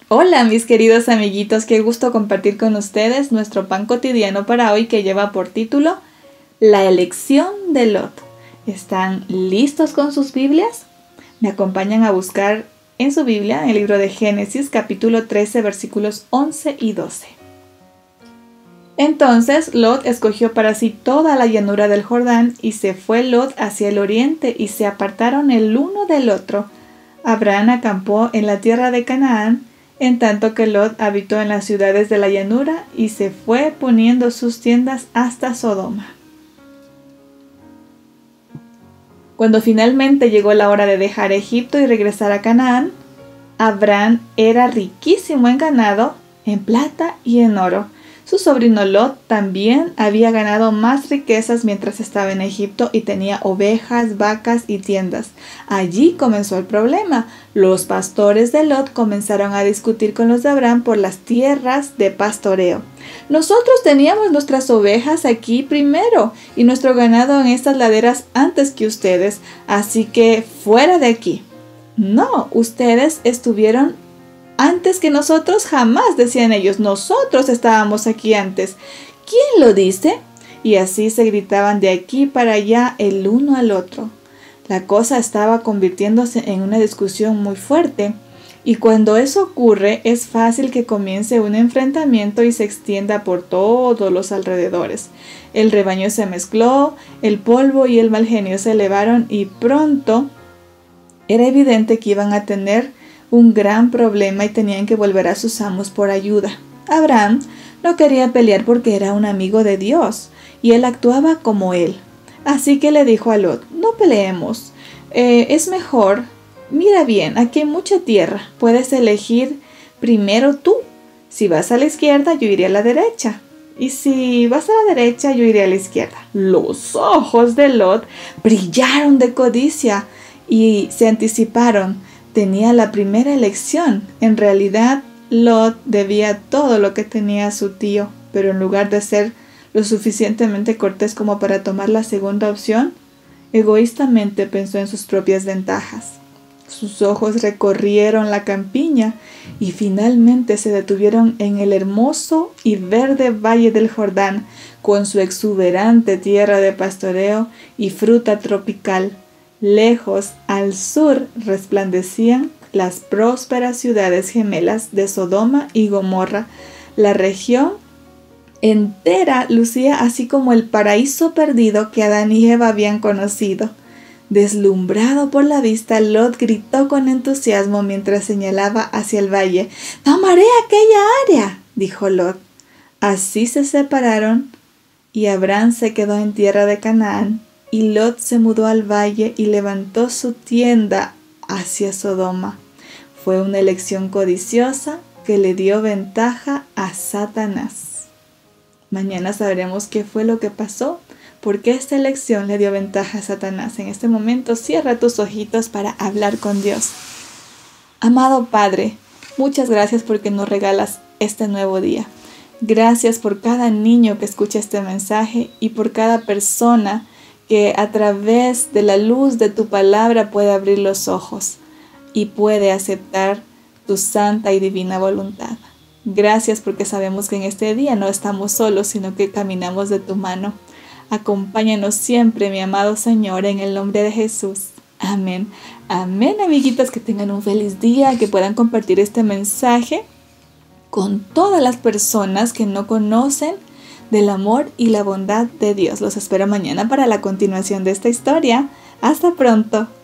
Hola mis queridos amiguitos, qué gusto compartir con ustedes nuestro pan cotidiano para hoy que lleva por título La elección de Lot. ¿Están listos con sus Biblias? Me acompañan a buscar en su Biblia, en el libro de Génesis, capítulo 13, versículos 11 y 12. Entonces Lot escogió para sí toda la llanura del Jordán y se fue Lot hacia el oriente y se apartaron el uno del otro. Abraham acampó en la tierra de Canaán, en tanto que Lot habitó en las ciudades de la llanura y se fue poniendo sus tiendas hasta Sodoma. Cuando finalmente llegó la hora de dejar Egipto y regresar a Canaán, Abraham era riquísimo en ganado, en plata y en oro. Su sobrino Lot también había ganado más riquezas mientras estaba en Egipto y tenía ovejas, vacas y tiendas. Allí comenzó el problema. Los pastores de Lot comenzaron a discutir con los de Abraham por las tierras de pastoreo. Nosotros teníamos nuestras ovejas aquí primero y nuestro ganado en estas laderas antes que ustedes, así que fuera de aquí. No, ustedes estuvieron antes que nosotros, jamás, decían ellos. Nosotros estábamos aquí antes. ¿Quién lo dice? Y así se gritaban de aquí para allá el uno al otro. La cosa estaba convirtiéndose en una discusión muy fuerte. Y cuando eso ocurre, es fácil que comience un enfrentamiento y se extienda por todos los alrededores. El rebaño se mezcló, el polvo y el mal genio se elevaron y pronto era evidente que iban a tener un gran problema y tenían que volver a sus amos por ayuda. Abraham no quería pelear porque era un amigo de Dios y él actuaba como él. Así que le dijo a Lot, no peleemos, es mejor, mira bien, aquí hay mucha tierra, puedes elegir primero tú. Si vas a la izquierda, yo iré a la derecha. Y si vas a la derecha, yo iré a la izquierda. Los ojos de Lot brillaron de codicia y se anticiparon. Tenía la primera elección. En realidad, Lot debía todo lo que tenía su tío, pero en lugar de ser lo suficientemente cortés como para tomar la segunda opción, egoístamente pensó en sus propias ventajas. Sus ojos recorrieron la campiña y finalmente se detuvieron en el hermoso y verde valle del Jordán, con su exuberante tierra de pastoreo y fruta tropical. Lejos, al sur, resplandecían las prósperas ciudades gemelas de Sodoma y Gomorra. La región entera lucía así como el paraíso perdido que Adán y Eva habían conocido. Deslumbrado por la vista, Lot gritó con entusiasmo mientras señalaba hacia el valle. «¡Tomaré aquella área!», dijo Lot. Así se separaron y Abraham se quedó en tierra de Canaán. Y Lot se mudó al valle y levantó su tienda hacia Sodoma. Fue una elección codiciosa que le dio ventaja a Satanás. Mañana sabremos qué fue lo que pasó, porque esta elección le dio ventaja a Satanás. En este momento cierra tus ojitos para hablar con Dios. Amado Padre, muchas gracias porque nos regalas este nuevo día. Gracias por cada niño que escucha este mensaje y por cada persona que a través de la luz de tu palabra puede abrir los ojos y puede aceptar tu santa y divina voluntad. Gracias porque sabemos que en este día no estamos solos, sino que caminamos de tu mano. Acompáñanos siempre, mi amado Señor, en el nombre de Jesús. Amén. Amén, amiguitos, que tengan un feliz día, que puedan compartir este mensaje con todas las personas que no conocen del amor y la bondad de Dios. Los espero mañana para la continuación de esta historia. Hasta pronto.